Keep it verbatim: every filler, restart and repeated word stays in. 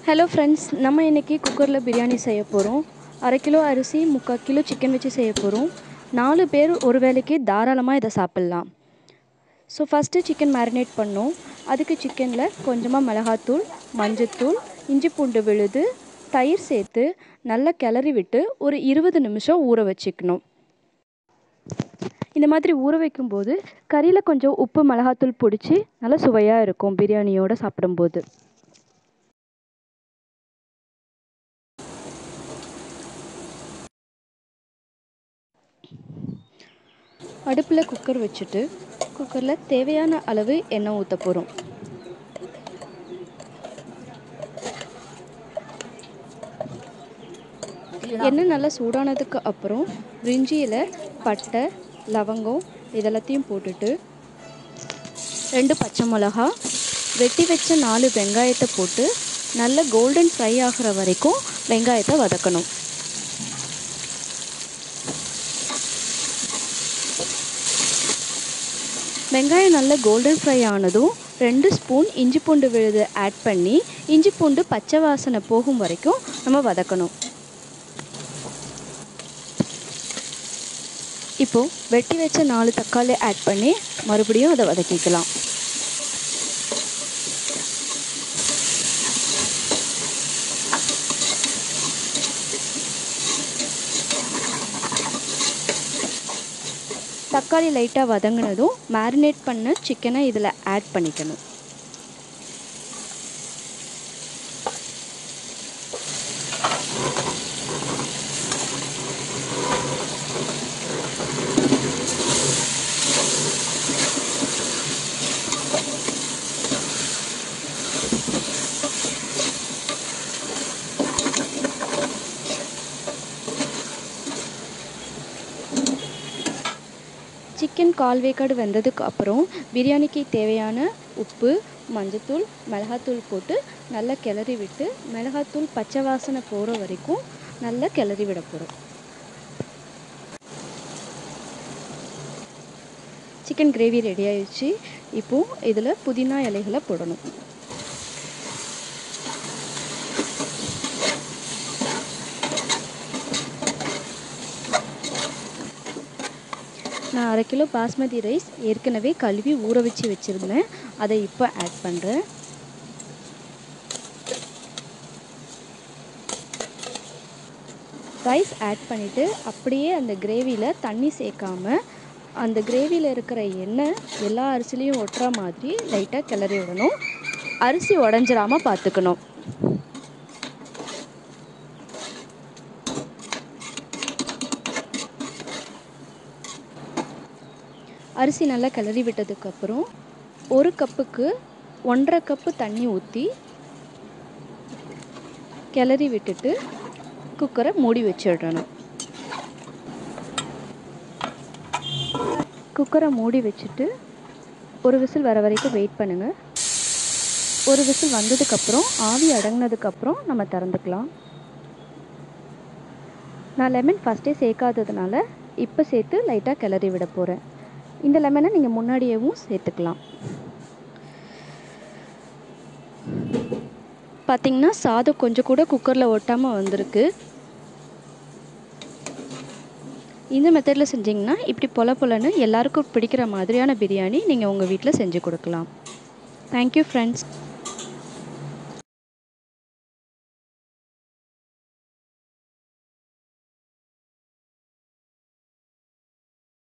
Hello friends, நம்ம இன்றைக்கி குக்கரில் பிரியாணி செய்ய போகிறோம். அரை கிலோ அரிசி, முக்கால் கிலோ சிக்கன் வச்சு செய்ய போகிறோம். நாலு பேர் ஒரு வேளைக்கு தாராளமாக இதை சாப்பிட்லாம். ஸோ ஃபஸ்ட்டு சிக்கன் மேரினேட் பண்ணோம். அதுக்கு சிக்கனில் கொஞ்சமாக மிளகாத்தூள், மஞ்சத்தூள், இஞ்சி பூண்டு விழுது, தயிர் சேர்த்து நல்லா கிளறி விட்டு ஒரு இருபது நிமிஷம் ஊற வச்சுக்கணும். இந்த மாதிரி ஊற வைக்கும்போது கறியில் கொஞ்சம் உப்பு மிளகாத்தூள் பிடிச்சி நல்லா சுவையாக இருக்கும் பிரியாணியோடு சாப்பிடும்போது. அடுப்பில் குக்கர் வச்சுட்டு குக்கரில் தேவையான அளவு எண்ணெய் ஊற்ற போகிறோம். எண்ணெய் நல்லா சூடானதுக்கு அப்புறம் பிரிஞ்சியில் பட்டை, லவங்கம் இதெல்லாத்தையும் போட்டுட்டு ரெண்டு பச்சை மிளகா, வெட்டி வச்ச நாலு வெங்காயத்தை போட்டு நல்ல கோல்டன் ஃப்ரை ஆகிற வரைக்கும் வெங்காயத்தை வதக்கணும். வெங்காயம் நல்ல கோல்டன் ஃப்ரை ஆனதும் ரெண்டு ஸ்பூன் இஞ்சி பூண்டு விழுது ஆட் பண்ணி இஞ்சி பூண்டு பச்சை வாசனை போகும் வரைக்கும் நம்ம வதக்கணும். இப்போது வெட்டி வச்ச நாலு தக்காளி ஆட் பண்ணி மறுபடியும் அதை வதக்கிக்கலாம். தக்காளி லைட்டாக வதங்கினதும் மேரினேட் பண்ண சிக்கனை இதில் ஆட் பண்ணிக்கணும். சிக்கன் கால் வேக்காடு வெந்ததுக்கு அப்புறம் பிரியாணிக்கு தேவையான உப்பு, மஞ்சத்தூள், மிளகாத்தூள் போட்டு நல்லா கிளறி விட்டு மிளகாத்தூள் பச்சை வாசனை போகிற வரைக்கும் நல்லா கிளறி விட போகிறோம். சிக்கன் கிரேவி ரெடி ஆயிடுச்சு. இப்போது இதில் புதினா இலைகளை போடணும். நான் அரை கிலோ பாஸ்மதி ரைஸ் ஏற்கனவே கழுவி ஊற வச்சு வச்சுருந்தேன். அதை இப்போ ஆட் பண்ணுறேன். ரைஸ் ஆட் பண்ணிவிட்டு அப்படியே அந்த கிரேவியில் தண்ணி சேர்க்காம அந்த கிரேவியில் இருக்கிற எண்ணெய் எல்லா அரிசிலையும் ஒட்டுற மாதிரி லைட்டாக கிளறி விடணும். அரிசி உடஞ்சிராமல் பார்த்துக்கணும். அரிசி நல்லா கிளறி விட்டதுக்கப்புறம் ஒரு கப்புக்கு ஒன்றரை கப்பு தண்ணி ஊற்றி கிளறி விட்டுட்டு குக்கரை மூடி வச்சிடணும். குக்கரை மூடி வச்சுட்டு ஒரு விசில் வர வரைக்கும் வெயிட் பண்ணுங்கள். ஒரு விசில் வந்ததுக்கப்புறம் ஆவி அடங்கினதுக்கப்புறம் நம்ம திறந்துக்கலாம். நான் லெமன் ஃபஸ்ட்டே சேர்க்காததுனால இப்போ சேர்த்து லைட்டாக கிளறி விட போகிறேன். இந்த லெமனை நீங்கள் முன்னாடியேவும் சேர்த்துக்கலாம். பார்த்திங்கன்னா சாதம் கொஞ்சம் கூட குக்கரில் ஒட்டாமல் வந்திருக்கு. இந்த மெத்தடில் செஞ்சிங்கன்னா இப்படி பொல பொலன்னு எல்லாருக்கும் பிடிக்கிற மாதிரியான பிரியாணி நீங்கள் உங்கள் வீட்டில் செஞ்சு கொடுக்கலாம். Thank you friends.